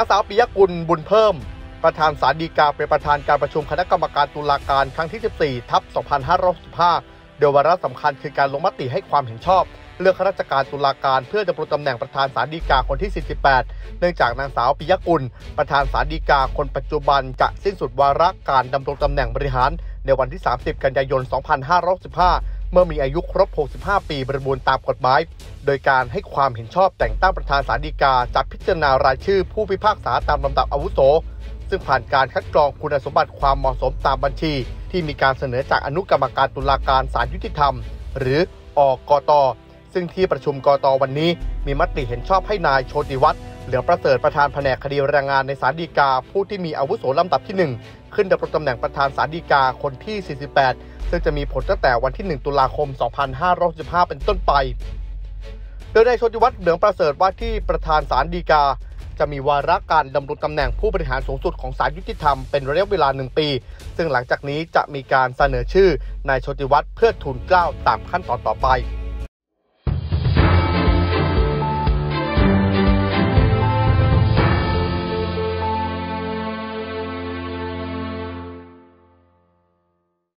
างสาวปิยกุลบุญเพิ่มประธานศาลฎีกาเป็นประธานการประชุมคณะกรรมการตุลาการครั้งที่ 14/2565 โดยวาระสำคัญคือการลงมติให้ความเห็นชอบเลือกข้าราชการตุลาการเพื่อดำรงตำแหน่งประธานศาลฎีกาคนที่ 48 เนื่องจากนางสาวปิยกุลประธานศาลฎีกาคนปัจจุบันจะสิ้นสุดวาระการดำรงตำแหน่งบริหารในวันที่ 30 กันยายน 2565 เมื่อมีอายุครบ 65 ปีบริบูรณ์ตามกฎหมายโดยการให้ความเห็นชอบแต่งตั้งประธานศาลฎีกาจะพิจารณารายชื่อผู้พิพากษาตามลำดับอาวุโสซึ่งผ่านการคัดกรองคุณสมบัติความเหมาะสมตามบัญชีที่มีการเสนอจากอนุกรรมการตุลาการศาลยุติธรรมหรืออกต.ซึ่งที่ประชุมกต.วันนี้มีมติเห็นชอบให้นายโชติวัฒน์เหลืองประเสริฐประธานแผนกคดีแรงงานในศาลฎีกาผู้ที่มีอาวุโสลำดับที่ 1ขึ้นดำรงตำแหน่งประธานศาลฎีกาคนที่ 48 ซึ่งจะมีผลตั้งแต่วันที่ 1 ตุลาคม 2565 เป็นต้นไปโดยนายโชติวัฒน์เหลืองประเสริฐว่าที่ประธานศาลฎีกาจะมีวาระการดำรงตำแหน่งผู้บริหารสูงสุดของศาลยุติธรรมเป็นระยะเวลา 1 ปีซึ่งหลังจากนี้จะมีการเสนอชื่อนายโชติวัฒน์เพื่อทูลเกล้าตามขั้นตอนต่อไป